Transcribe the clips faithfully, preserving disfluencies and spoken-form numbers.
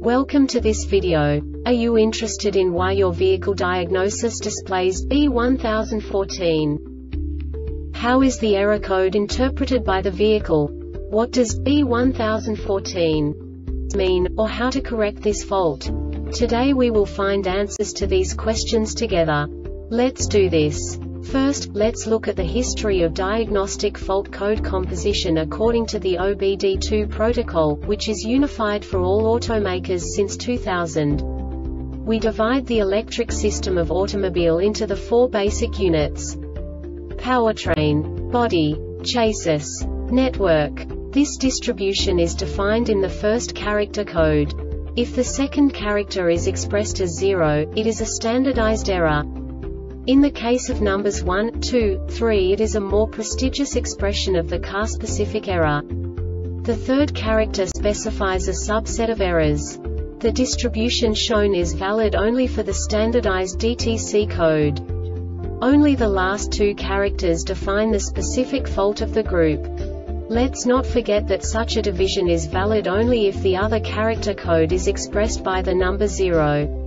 Welcome to this video. Are you interested in why your vehicle diagnosis displays B one thousand fourteen? How is the error code interpreted by the vehicle? What does B one thousand fourteen mean, or how to correct this fault? Today we will find answers to these questions together. Let's do this. First, let's look at the history of diagnostic fault code composition according to the O B D two protocol, which is unified for all automakers since two thousand. We divide the electric system of automobile into the four basic units: powertrain, body, chassis, network. This distribution is defined in the first character code. If the second character is expressed as zero, it is a standardized error. In the case of numbers one, two, three, it is a more prestigious expression of the car-specific error. The third character specifies a subset of errors. The distribution shown is valid only for the standardized D T C code. Only the last two characters define the specific fault of the group. Let's not forget that such a division is valid only if the other character code is expressed by the number zero.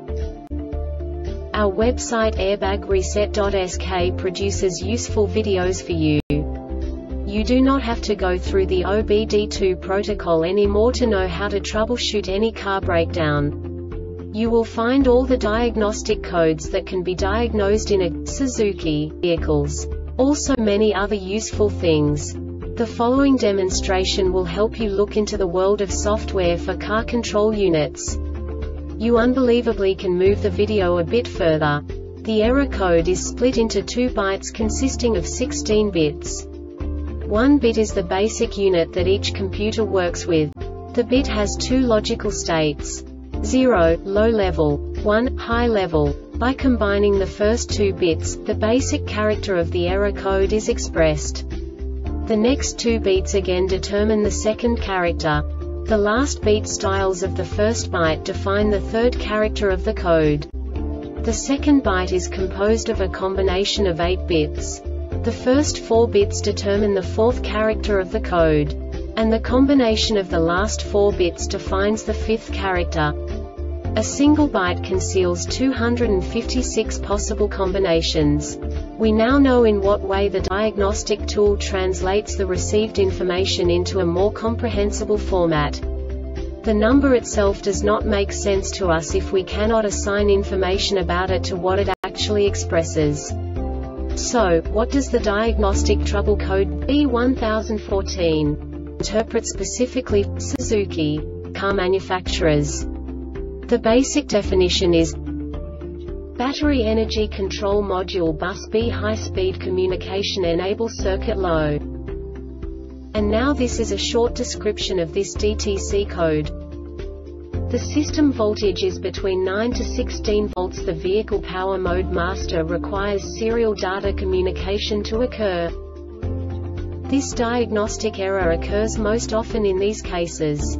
Our website airbag reset dot S K produces useful videos for you. You do not have to go through the O B D two protocol anymore to know how to troubleshoot any car breakdown. You will find all the diagnostic codes that can be diagnosed in a Suzuki vehicles. Also many other useful things. The following demonstration will help you look into the world of software for car control units. You unbelievably can move the video a bit further. The error code is split into two bytes consisting of sixteen bits. One bit is the basic unit that each computer works with. The bit has two logical states: zero, low level, one, high level. By combining the first two bits, the basic character of the error code is expressed. The next two bits again determine the second character. The last beat styles of the first byte define the third character of the code. The second byte is composed of a combination of eight bits. The first four bits determine the fourth character of the code. And the combination of the last four bits defines the fifth character. A single byte conceals two hundred fifty-six possible combinations. We now know in what way the diagnostic tool translates the received information into a more comprehensible format. The number itself does not make sense to us if we cannot assign information about it to what it actually expresses. So, what does the diagnostic trouble code B one thousand fourteen interpret specifically for Suzuki car manufacturers? The basic definition is: battery energy control module bus B high-speed communication enable circuit low. And now this is a short description of this D T C code. The system voltage is between nine to sixteen volts. The vehicle power mode master requires serial data communication to occur. This diagnostic error occurs most often in these cases: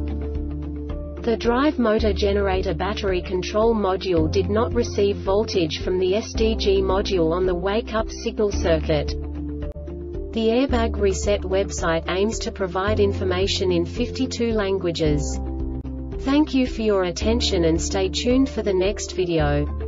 the drive motor generator battery control module did not receive voltage from the S D G module on the wake-up signal circuit. The Airbag Reset website aims to provide information in fifty-two languages. Thank you for your attention and stay tuned for the next video.